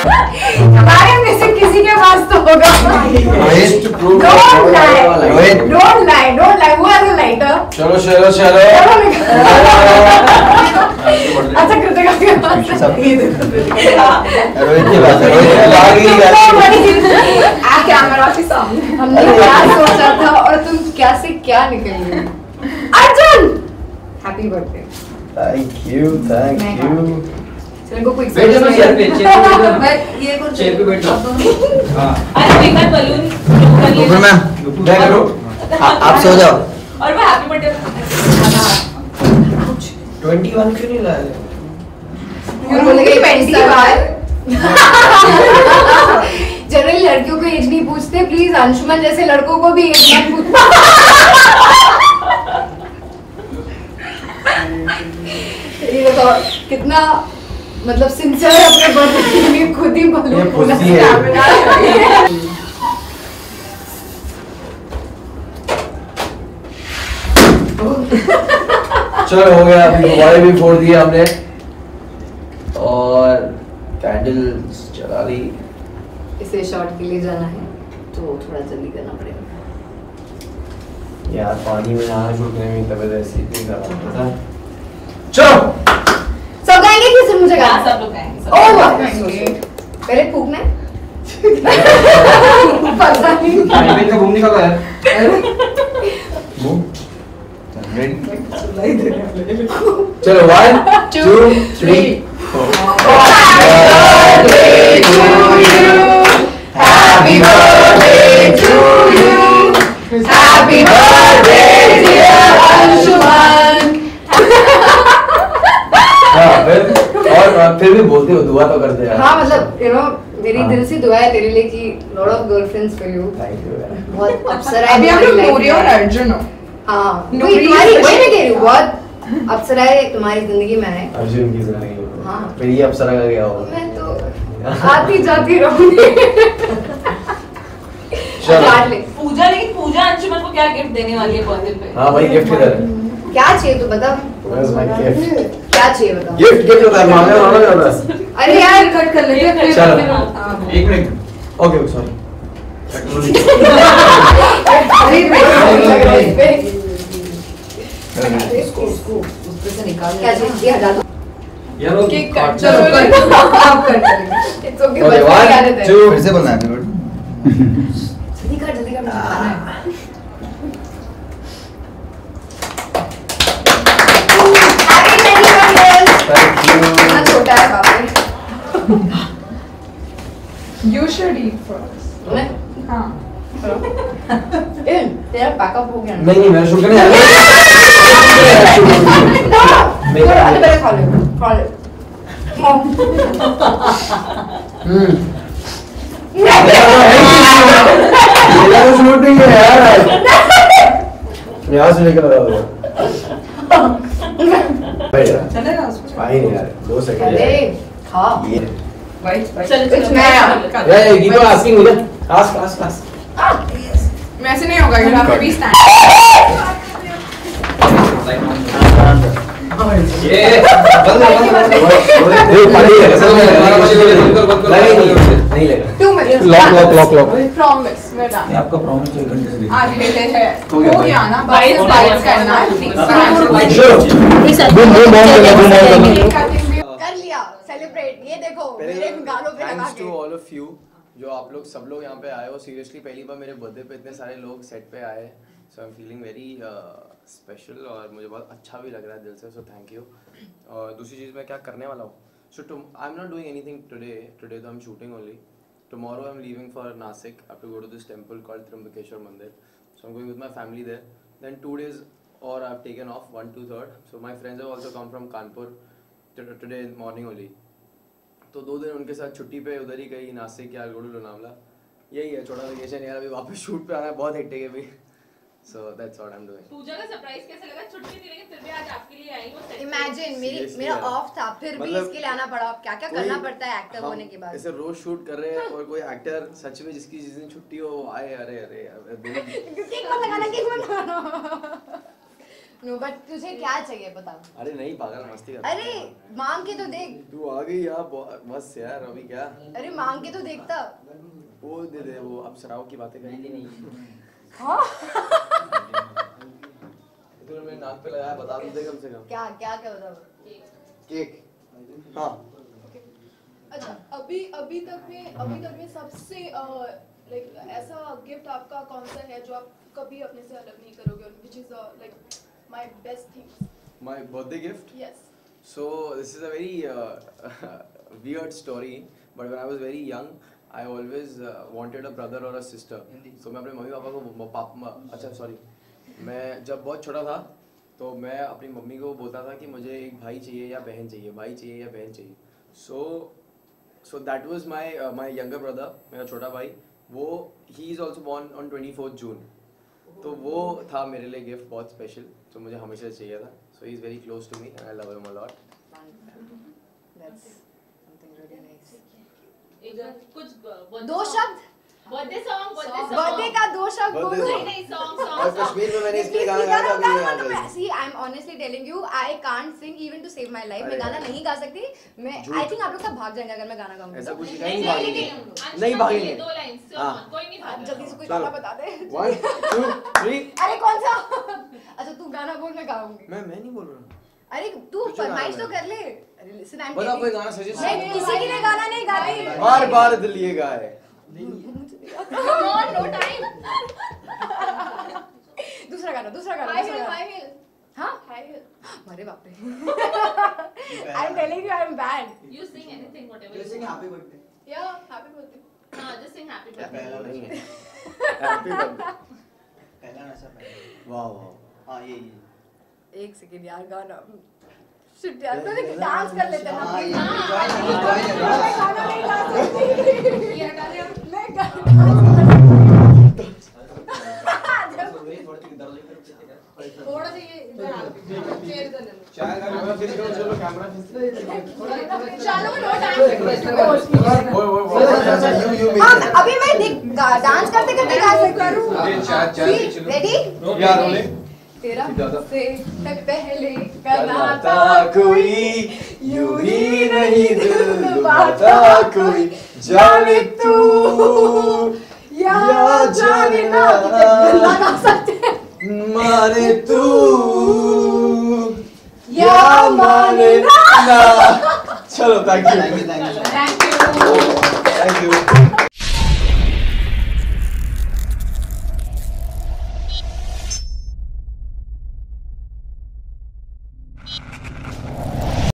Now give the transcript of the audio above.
हमारे में से किसी के पास तो होगा। Don't lie. Who has a lighter? चलो अच्छा कृतिका के पास ये देखो रोहित की बात है, कैमरा के सामने हमने क्या सोचा था और तुम क्या से क्या निकल गए। Arjun happy birthday. Thank you चलो को क्विक बैठ जाओ यार पे, ये कुछ चेयर पे बैठ जाओ। हां अरे एक बार बलून कर ले मैम क्या करो आप सो जाओ। और वो हैप्पी बर्थडे 21 क्यों नहीं लाया? और बोलेगा 20 बार जनरली लड़कियों को एज नहीं पूछते, प्लीज अंशुमन जैसे लड़कों को भी एज मत पूछना। ये देखो कितना मतलब सिंसियर अपने बर्थडे के लिए खुद ही बोलूं पूरा कैमरा। चलो हो गया, अभी मोबाइल भी फोड़ दिया हमने और कैंडल्स जला ली। इसे शॉट के लिए जाना है तो थोड़ा जल्दी करना पड़ेगा यार, पानी में नहाना छूटने में तबीयत ऐसी थी खराब था। चलो सब गाएंगे कि सिर्फ मुझे गाना? सब लोग गाएंगे सब। ओह पहले फूकना है। पता नहीं हाईवे का घूम निकला है। घूम चलो 1 2 3 Happy birthday to you. Happy birthday dear Anshuman. और फिर भी बोलते हो, दुआ तो करते हैं। हाँ मतलब मेरी दिल से दुआ है तेरे लिए कि lot of girlfriends for you. Thank you यार। बहुत अप्सरा है अभी हम लोग तुम्हारी नूरी life और में। अर्जुन हो। हाँ नूरी तुम्हारी special। वही मैं कह रही हूँ, बहुत अप्सराएं तुम्हारी जिंदगी में है। अर्जुन की जिंदगी में हाँ। फिर ये अप्सरा का क्या होगा? मैं तो आती जाती रहूंगी। चलो। काट ले। पूजा, लेकिन पूजा अंशुमन को क्या गिफ्ट देने वाली है बर्थडे पे? हाँ भाई, गिफ्ट किधर है? क्या चाहिए तू बता। Where's my gift? क्या चाहिए बता। गिफ्ट होता है, मांगना होता है। अरे यार कट कर लेते हैं फिर। चलो। एक मिनट। Okay sorry. अरे क्या चाहिए हटा दो। यार वो केक कट काट- चलो आप कर लेंगे। It's okay, Okay, बस one, क्या देते हैं। two। फिर से बोलना है जल्दी कर मुझे खाना है। Happy many years। Thank you। इतना छोटा है काफी। You should eat first. मैं हाँ। तेरा पैकअप हो गया ना? नहीं मेरा शुक्र नहीं पहले खा ले खा ले। मेरा तो शूट नहीं है यार। यहाँ से लेकर आ रहा चलेगा उसमें। भाई नहीं यार, 2 सेकंड अरे खा। ये Wait. चलो Which चलो मैं ये कीप आस्किंग मुझे आस्क वैसे नहीं होगा, you have to be stand. ये बंद कर नहीं लगा 2 minutes। Lock Promise. मैं डाल। आपका प्रॉमिस है कंटिन्यू आज लेते हैं। हो गया, हो गया ना? बाईस बस बाईस बाईस करना है। कर लिया सेलिब्रेट। ये देखो मेरे गालों पे लगा थैंक्स के। टू ऑल ऑफ यू जो आप लोग सब लोग यहाँ पे आए हो। सीरियसली पहली बार मेरे बर्थडे पे इतने सारे लोग सेट पे आए, so I am feeling very special और मुझे बहुत अच्छा भी लग रहा है दिल से, सो थैंक यू। और दूसरी चीज़ मैं क्या करने वाला हूँ, so I am not doing anything today तो I am shooting only. Tomorrow I'm leaving for Nasik. I have to go to this temple called Trimbakeshwar Mandir. So I'm going with my family there. Then 2 days or I've taken off 1, 2, 3rd. So my friends have also come from Kanpur today morning only. तो 2 दिन उनके साथ छुट्टी पे उधर ही गई, नासिक या गुरु लोनावला। यही है छोटा वेकेशन यार। अभी वापस शूट पे आना है, बहुत हेक्टिक है अभी। So that's what I'm doing. पूजा का सरप्राइज कैसे लगा? छुट्टी थी लेकिन फिर भी आज आपके लिए आई वो set पे। इमेजिन Seriously मेरा यार। ऑफ था फिर भी मतलब इसके लिए आना पड़ा। क्या क्या करना पड़ता है एक्टर हम होने के बाद। ऐसे रोज शूट कर रहे हैं और कोई एक्टर सच में जिसकी जिस दिन छुट्टी हो वो आए, अरे अरे केक मत लगाना, केक मत लगाना। नो बट तुझे क्या चाहिए बता। अरे नहीं पागल मस्ती कर। अरे मांग के तो देख। तू आ गई यार बस यार अभी क्या। अरे मांग के तो देखता। वो दे दे वो अप्सराओं की बातें करेंगे नहीं। हाँ तूने मेरे नाक पे लगाया बता दे कम से कम। क्या क्या क्या बताओ। केक हाँ। अच्छा अभी तक में सबसे लाइक ऐसा गिफ्ट आपका कौन सा है जो आप कभी अपने से अलग नहीं करोगे और which is like my best things. My birthday gift? Yes So this is a very weird story, but when I was very young, I always wanted a brother or a sister. So मैं अपने mummy papa को अच्छा sorry मैं जब बहुत छोटा था तो मैं अपनी मम्मी को बोलता था कि मुझे एक भाई चाहिए या बहन चाहिए, भाई चाहिए या बहन चाहिए. So that was my younger brother, मेरा छोटा भाई. वो he is also born on 24th June. तो वो था मेरे लिए गिफ्ट बहुत स्पेशल जो मुझे हमेशा चाहिए था. So he is very close to me and I love him a lot. That's something really nice. कुछ दो शब्द बर्थडे सॉन्ग बर्थडे का दो शब्द Birthday बोलो. song. नहीं सॉन्ग और कश्मीर में मैंने इसके लिए गाना गाया था अभी नहीं आ गई. See, I'm honestly telling you, I can't sing even to save my life. मैं अरे गाना यार. नहीं गा सकती. मैं झूठ. I think आप लोग सब भाग जाएंगे अगर मैं गाना गाऊंगी. ऐसा कुछ नहीं, नहीं नहीं, भागेंगे. नहीं, नहीं भागेंगे. दो लाइंस हाँ. कोई नहीं भाग जल्दी से कोई चलो. गाना बता दे. 1 2 3. अरे कौन सा? अच्छा तू गाना बोल मैं गाऊंगी. मैं नहीं बोल रहा. अरे तू तुझे फरमाइश गाना तो कर ले. अरे listen, I'm बता कोई telling- गाना सजेस्ट. मैं किसी के लिए गाना नहीं गाती. बार दिल ये गाए. नो टाइम दूसरा गाना हाई हिल हाँ हाई हिल अरे बाप रे. I'm telling you, I'm bad. You sing anything whatever You sing happy birthday. या हैप्पी बर्थडे हां जस्ट सिंग हैप्पी या बर्थडे पहला नहीं है. नहीं हैप्पी बर्थडे. पहला ऐसा पहला. वाह वाह. हाँ ये. एक सेकंड यार गाना शिट यार तो डांस कर लेते हैं हाँ ये. ना. join मैं है. गाना नहीं गा सकती. ये हटा दे मैं गाना थोड़ा सा ये इधर आ चेयर इधर ले लो चलो कैमरा चलो नो टाइम हाँ अभी मैं डांस करते करते गा सकती हूँ. रेडी यार बोले तेरा ज्यादा. से पहले करना करना था कोई यूं ही नहीं दिल बाता बाता कोई जाने तू या जाने ना गा सकते हैं. माने तू या माने ना. चलो thank Thank you, you. thank you.